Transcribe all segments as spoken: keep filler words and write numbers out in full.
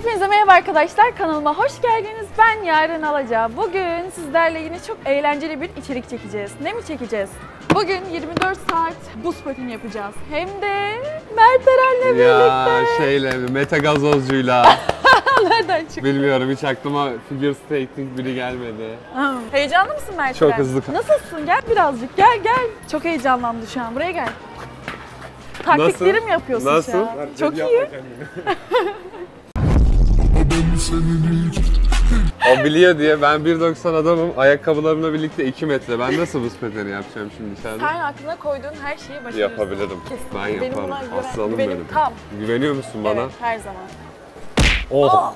Hepinize merhaba arkadaşlar, kanalıma hoş geldiniz. Ben Yaren Alaca. Bugün sizlerle yine çok eğlenceli bir içerik çekeceğiz. Ne mi çekeceğiz? Bugün yirmi dört saat buz pateni yapacağız. Hem de Mert Eren'le birlikte. Ya şeyle, Mete Gazozcu'yla. Nereden çıktı? Bilmiyorum, hiç aklıma figure skating biri gelmedi. Ha. Heyecanlı mısın Mert Çok Eren? hızlı. Nasılsın? Gel birazcık, gel gel. Çok heyecanlandı şu an, buraya gel. Taktikleri mi yapıyorsun Nasıl? şu an? Çok iyi. O biliyor diye ben bir doksan adamım, ayakkabılarımla birlikte iki metre. Ben nasıl buz pateni yapacağım şimdi içeride? Sen aklına koyduğun her şeyi başarırsın. Yapabilirim. Kesinlikle. Ben Benim yaparım. buna güven- Aslanım güvenim benim. tam. Güveniyor musun bana? Evet, her zaman. Oh.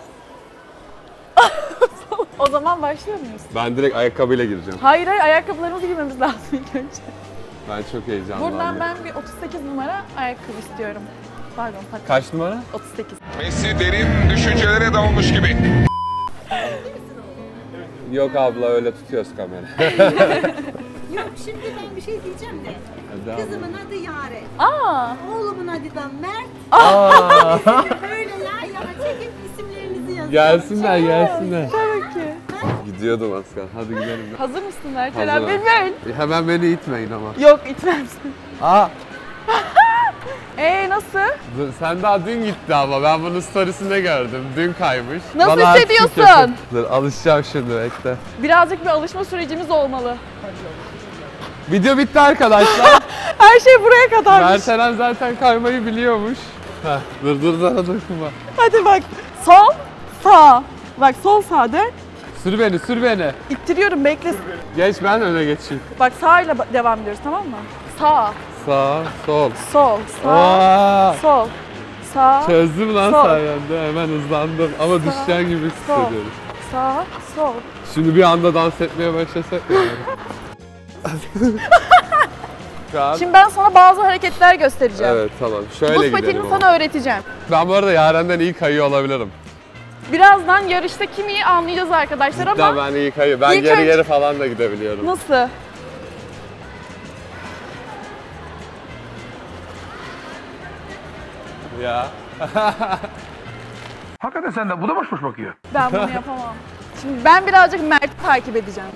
O zaman başlıyor muyuz? Ben direkt ayakkabıyla gireceğim. Hayır hayır, ayakkabılarımızı giymemiz lazım ilk önce. Ben çok heyecanlıyım. Buradan ben bir otuz sekiz numara ayakkabı istiyorum. Pardon, paten. Kaç numara? otuz sekiz. Messi derin düşüncelere dalmış gibi. Yok abla, öyle tutuyoruz kamera. Yok, şimdi ben bir şey diyeceğim de. Hadi Kızımın adı Yare. Aa! Oğlumun adı da Mert. Aa. Böyle yan yana çekip isimlerinizi yazın. Gelsinler, gelsinler. Tabii ki. Gidiyordum az kalsın. Hadi gidelim. Hazır mısın Mert Hazırım. Eren? Bilmem. Hemen beni itmeyin ama. Yok, itmemsin. Aa. Eee nasıl? Dur, sen daha dün gitti ama ben bunun storiesinde gördüm. Dün kaymış. Nasıl Bana artistik hissediyorsun? yapın. Dur, alışacağım şimdi, bekle. Birazcık bir alışma sürecimiz olmalı. Video bitti arkadaşlar. Her şey buraya kadarmış. Mert Eren zaten kaymayı biliyormuş. Heh, dur dur dur dokunma. Hadi bak. Sol, sağ. Bak sol sağ dön. Sür beni, sür beni. İttiriyorum, bekle. Geç, ben öne geçeyim. Bak sağ ile ba- devam ediyoruz, tamam mı? Sağ, Sağ, sol. sol, sağ, Aa, sol, sağ, çözdüm lan Sol. sayende. Hemen hızlandım ama Sağ, düşeceğin gibi sol. hissediyorum. sağ, sol. Şimdi bir anda dans etmeye başlasak ya. Şu an- Şimdi ben sana bazı hareketler göstereceğim. Evet, tamam. Şöyle Buz gidelim patenini ama. sana öğreteceğim. Ben bu arada Yaren'den iyi kayıyor olabilirim. Birazdan yarışta kim iyi anlayacağız arkadaşlar Cidden ama ben iyi kayıyor. Ben İlk geri önce- geri falan da gidebiliyorum. nasıl? Ya. Hakikaten sen de bu da boş boş bakıyor. Ben bunu yapamam. Şimdi ben birazcık Mert'i takip edeceğim.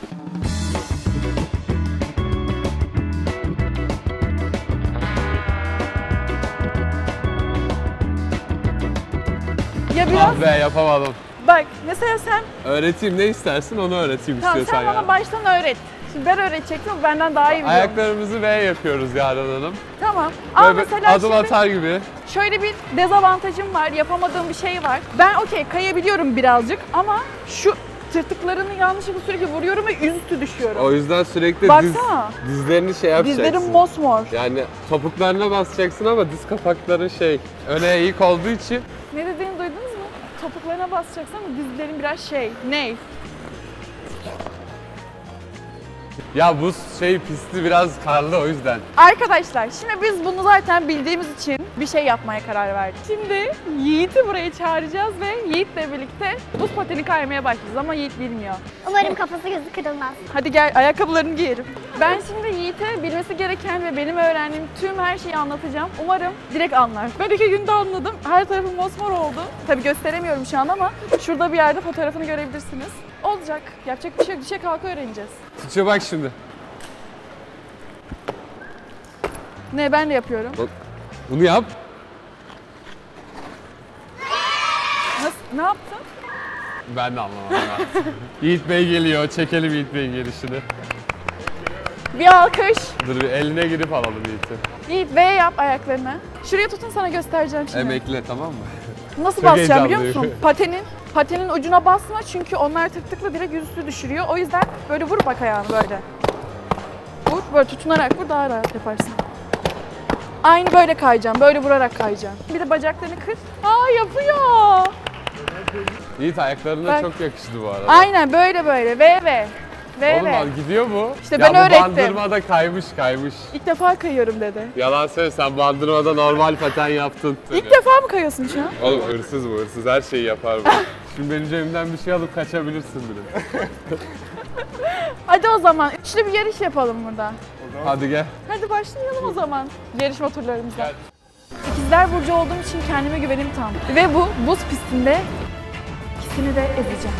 Ya biraz Ah be, yapamadım. bak mesela sen Öğreteyim, ne istersin onu öğreteyim tamam istiyorsan sen bana ya. baştan öğret. Şimdi ben öğretecektim ama benden daha iyi biliyorum. Ayaklarımızı V yapıyoruz Yaren Hanım. Tamam. Ama Böyle mesela adım şimdi atar gibi. şöyle bir dezavantajım var, yapamadığım bir şey var. Ben okey kayabiliyorum birazcık ama şu tırtıklarını yanlışlıkla sürekli vuruyorum ve yüzüstü düşüyorum. O yüzden sürekli diz, Baksana. dizlerini şey yapacaksın. Dizlerim mosmor. Yani topuklarına basacaksın ama diz kapakların şey öne eğik olduğu için. Ne dediğini duydunuz mu? Topuklarına basacaksın ama dizlerin biraz şey, ne? Ya bu şey pisti biraz karlı, o yüzden. Arkadaşlar şimdi biz bunu zaten bildiğimiz için bir şey yapmaya karar verdik. Şimdi Yiğit'i buraya çağıracağız ve Yiğit'le birlikte buz pateni kaymaya başlayacağız ama Yiğit bilmiyor. Umarım kafası gözü kırılmaz. Hadi gel, ayakkabılarını giyerim. Ben şimdi Yiğit'e bilmesi gereken ve benim öğrendiğim tüm her şeyi anlatacağım. Umarım direkt anlar. Ben iki günde anladım. Her tarafım mosmor oldu. Tabii gösteremiyorum şu an ama şurada bir yerde fotoğrafını görebilirsiniz. Olacak. Yapacak bir şey yok. Düşe kalka öğreneceğiz. Tutuyor bak şimdi. Ne, ben de yapıyorum. Bak, bunu yap. Nasıl? Ne yaptın? Ben de anlamadım. ha. Yiğit Bey geliyor. Çekelim Yiğit Bey'in gelişini. Bir alkış. Dur bir eline girip alalım Yiğit'i. Yiğit V yap ayaklarını. Şuraya tutun, sana göstereceğim şimdi. Emekle, tamam mı? Nasıl Çok basacağım biliyor heyecanlıyım. musun? Patenin patenin ucuna basma çünkü onlar tık tıkla direkt yüzüstü düşürüyor. O yüzden böyle vur bak ayağını böyle. Vur, böyle tutunarak vur, daha rahat yaparsın. Aynı böyle kayacağım, böyle vurarak kayacağım. Bir de bacaklarını kır. Aa, yapıyor. Yiğit ayaklarına Bak. çok yakıştı bu arada. Aynen böyle böyle. V V. V Oğlum V. bak, gidiyor bu. İşte ya ben bu öğrettim. bandırmada kaymış kaymış. İlk defa kayıyorum dedi. Yalan söyle, sen bandırmada normal paten yaptın. İlk defa mı kayıyorsun şu an? Oğlum hırsız bu, hırsız her şeyi yapar bu. Şimdi benim cebimden bir şey alıp kaçabilirsin bile. Hadi o zaman üçlü bir yarış yapalım burada. Hadi gel. Hadi başlayalım o zaman yarışma turlarımıza. Gel. İkizler Burcu olduğum için kendime güvenim tam. Ve bu buz pistinde ikisini de ezeceğim.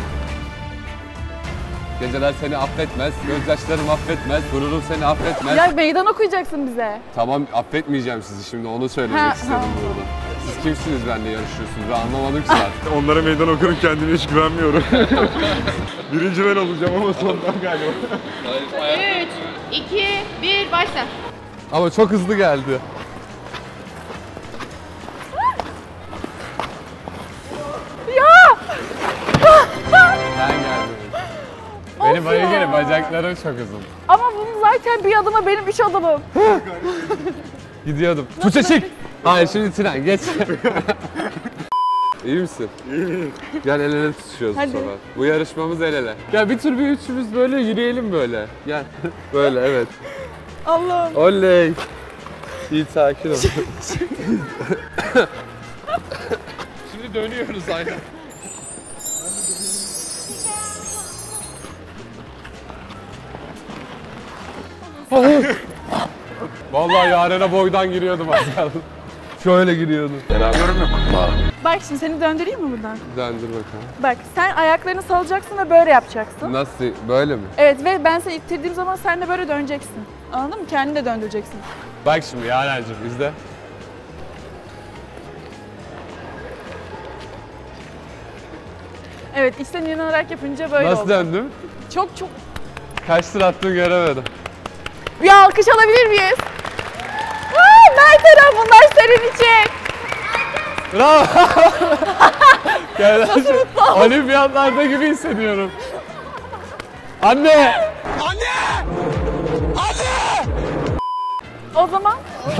Geceler seni affetmez, gözyaşlarım affetmez, gururum seni affetmez. Ya meydan okuyacaksın bize. Tamam, affetmeyeceğim sizi şimdi, onu söylemek Ha, istedim ha. burada. Siz kimsiniz benimle yarışıyorsunuz? Ben anlamadım ki zaten. Onlara meydan okurum, kendime hiç güvenmiyorum. Birinci ben olacağım ama sondan galiba. üç, iki, bir, başla. Ama çok hızlı geldi. Ya! Ben geldim. Benim Of ya. bayılgene bacaklarım çok uzun. Ama bunun zaten bir adıma benim üç adımım. Gidiyordum. Tuğçe çık! Hayır şimdi Sinan geç. İyi misin? İyi. Gel el ele tutuşuyoruz Hadi. bu sefer. Bu yarışmamız el ele. Gel bir tur bir üçümüz böyle yürüyelim böyle. Gel. Böyle evet. Allah'ım. Oley. İyi sakin ol. Şimdi dönüyoruz aynen. Vallahi Yaren'e boydan giriyordum aslında. Şöyle giriyordum. Bak şimdi seni döndüreyim mi buradan? Döndür bakalım. Bak sen ayaklarını salacaksın ve böyle yapacaksın. Nasıl? Böyle mi? Evet ve ben seni ittirdiğim zaman sen de böyle döneceksin. Anladın mı? Kendini de döndüreceksin. Bak şimdi Yaren'cim izle. Evet içten inanarak yapınca böyle Nasıl oldu. döndüm? Çok çok... Kaç tur attığını göremedim. Bir alkış alabilir miyiz? Aa, Mert Eren bunlar senin için. Bravo! Nasıl mutlu oldum? Olimpiyatlarda gibi hissediyorum. Anne! O zaman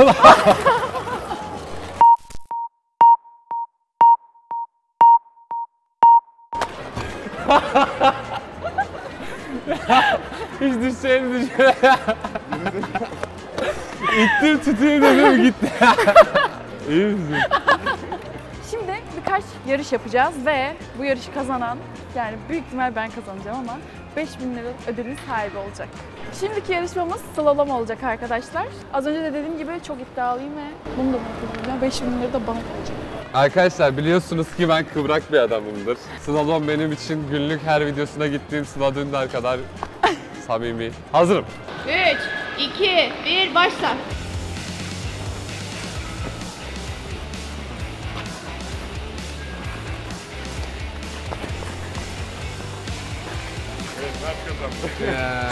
Hiç düşeceğini düşünüyorum. İttim tutayım dedim gitti. İyi misin? şimdi birkaç yarış yapacağız ve bu yarışı kazanan, yani büyük ihtimal ben kazanacağım ama beş bin lira ödülün sahibi olacak. Şimdiki yarışmamız slalom olacak arkadaşlar. Az önce de dediğim gibi çok iddialıyım ve bunu da yapacağım. beş bin lira da bana kalacak. Arkadaşlar biliyorsunuz ki ben kıvrak bir adamımdır. Slalom benim için günlük her videosuna gittiğim Sıla Dündar kadar samimi. Hazırım. üç, iki, bir, başla. Ya.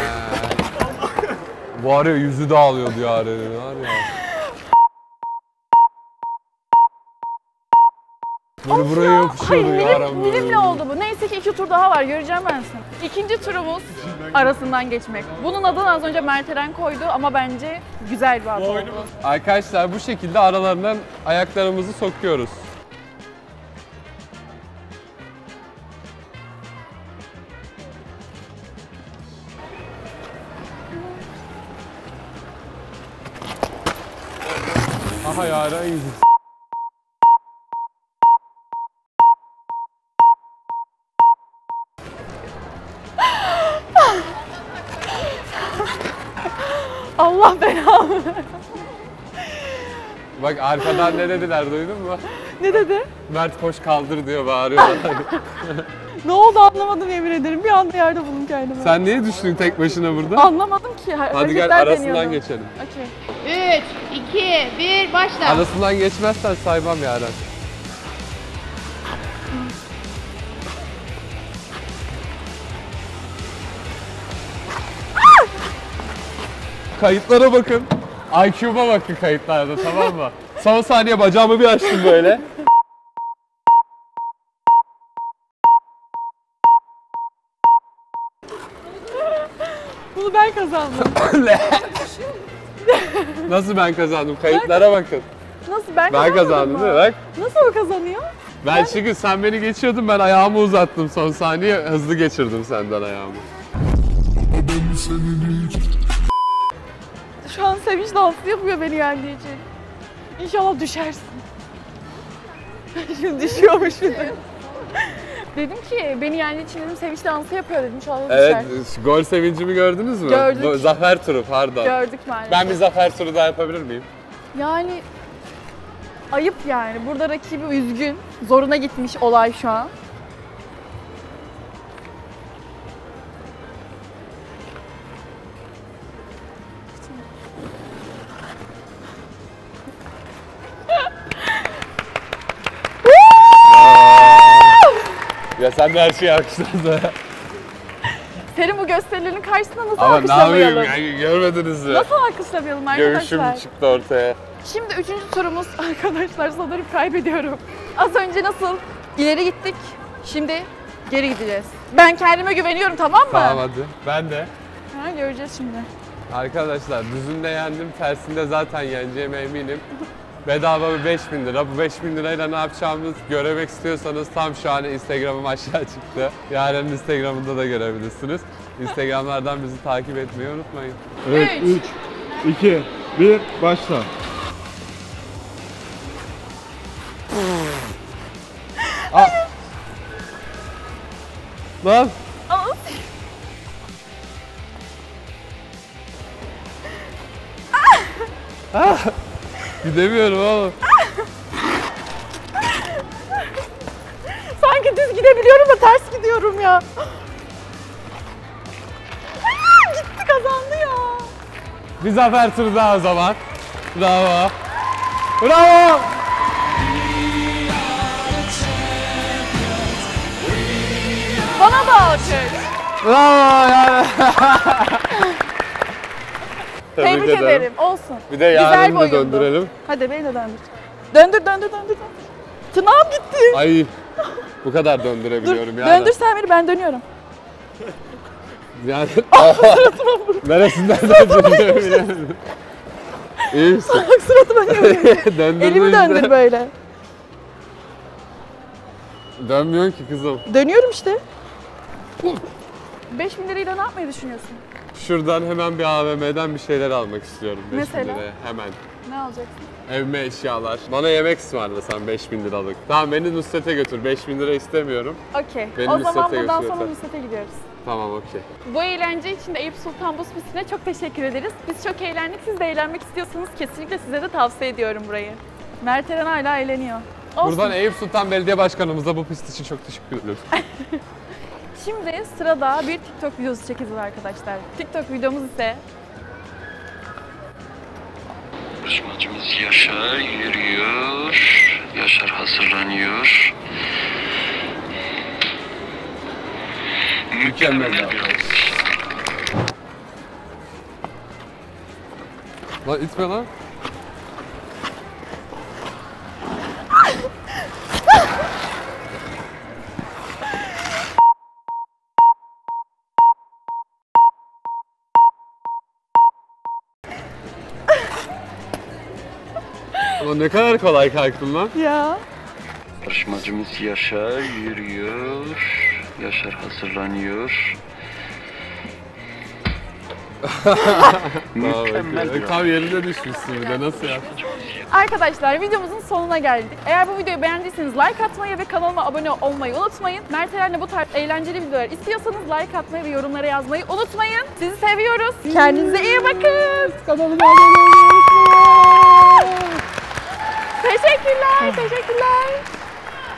Var ya yüzü dağılıyordu Yaren'in var ya. Böyle buraya Hayır, yapışıyordu milim, Yaren milimle böyle. oldu bu. Neyse ki iki tur daha var, göreceğim ben seni. İkinci turumuz arasından geçmek. Bunun adını az önce Mert Eren koydu ama bence güzel bir adı oldu. Arkadaşlar bu şekilde aralarından ayaklarımızı sokuyoruz. Aha Yaren gidiyor. Allah belamı. Bak arkadan ne dediler duydun mu? Ne dedi? Mert koş kaldır diyor bağırıyorlar. Ne oldu anlamadım yemin ederim. Bir anda yerde buldum kendimi. Sen niye düştün tek başına burada? Anlamadım ki. Hadi gel Hareketler arasından deniyordum. geçelim. Okey. üç, iki, bir, başla. Arasından geçmezsen saymam Yaren. Kayıtlara bakın. I Q'ma bakın kayıtlarda, tamam mı? Son saniye bacağımı bir açtım böyle. Bunu ben kazandım. Nasıl ben kazandım? Kayıtlara bakın. Nasıl ben, Ben kazanmadım kazandım mı? değil mi? Bak. Nasıl o kazanıyor? Ben çünkü sen beni geçiyordun, ben ayağımı uzattım son saniye, hızlı geçirdim senden ayağımı. Şu an sevinç dansı yapıyor beni yendiği için. İnşallah düşersin. Şimdi düşüyormuş bir de. Dedim ki beni yendiği için dedim sevinç dansı yapıyor dedim. İnşallah Evet, düşer. gol sevincimi gördünüz mü? Gördük. Bu zafer turu, pardon. Gördük maalesef. Ben bir zafer turu daha yapabilir miyim? Yani ayıp yani. Burada rakibi üzgün. Zoruna gitmiş olay şu an. söyle. Sen de her şeyi alkışlarsın. Senin bu gösterilerin karşısında nasıl Ama ne yapayım alkışlamayalım? yani, görmediniz mi? Nasıl alkışlamayalım arkadaşlar? Göğüşüm çıktı ortaya. Şimdi üçüncü turumuz arkadaşlar, sanırım kaybediyorum. Az önce nasıl ileri gittik, şimdi geri gideceğiz. Ben kendime güveniyorum, tamam mı? Tamam hadi. Ben de. Ha, göreceğiz şimdi. Arkadaşlar düzünde yendim, tersinde zaten yeneceğime eminim. Bedava bir beş bin lira. Bu beş bin lirayla ne yapacağımızı görmek istiyorsanız tam şu an Instagram'ım aşağı çıktı. Yaren'in Instagram'ında da görebilirsiniz. Instagram'lardan bizi takip etmeyi unutmayın. Evet, Üç. üç, iki, bir, başla. Lan! Gidemiyorum oğlum. Sanki düz gidebiliyorum da ters gidiyorum ya. Aa, gitti, kazandı ya. Bir zafer turu daha o zaman. Bravo. Bravo. Bana da alkış. Bravo yani. Tebrik Tebrik ederim. Olsun. Bir de Güzel Yaren'i bir de oyundu. döndürelim. Hadi beni de döndür. Döndür, döndür, döndür. döndür. Tırnağım gitti. Ay bu kadar döndürebiliyorum Dur, yani. döndür sen beni, ben dönüyorum. Yani neresinden döndürüyorum? İyi misin? Bak suratıma yiyorum. Döndürdün Elimi işte. döndür böyle. Dönmüyorsun ki kızım. Dönüyorum işte. beş bin lirayla ne yapmayı düşünüyorsun? Şuradan hemen bir A V M'den bir şeyler almak istiyorum. beş bin Mesela? liraya hemen. Ne alacaksın? Evime eşyalar. Bana yemek ısmarlasan beş bin liralık. Tamam beni Nusret'e götür. beş bin lira istemiyorum. Okey. Beni O zaman Nusret'e bundan götür sonra yeter. Nusret'e gidiyoruz. Tamam okey. Bu eğlence için de Eyüp Sultan Buz Pisti'ne çok teşekkür ederiz. Biz çok eğlendik. Siz de eğlenmek istiyorsanız kesinlikle size de tavsiye ediyorum burayı. Mert Eren hala eğleniyor. Olsun. Buradan Eyüp Sultan Belediye Başkanımıza bu pist için çok teşekkür ederiz. Şimdi sırada bir TikTok videosu çekeceğiz arkadaşlar. TikTok videomuz ise Yarışmacımız Yaşar yürüyor. Yaşar hazırlanıyor. Mükemmel bir abi. Lan itme lan. Ulan ne kadar kolay kalktın lan. ya. Yarışmacımız Yaşar yürüyor. Yaşar hazırlanıyor. Mükemmel bir Tam yerine düşmüşsün bir de nasıl yaptın? Arkadaşlar videomuzun sonuna geldik. Eğer bu videoyu beğendiyseniz like atmayı ve kanalıma abone olmayı unutmayın. Mert Eren'le bu tarz eğlenceli videolar istiyorsanız like atmayı ve yorumlara yazmayı unutmayın. Sizi seviyoruz. Kendinize iyi bakın. Kanalıma abone olmayı unutmayın. Teşekkürler, teşekkürler.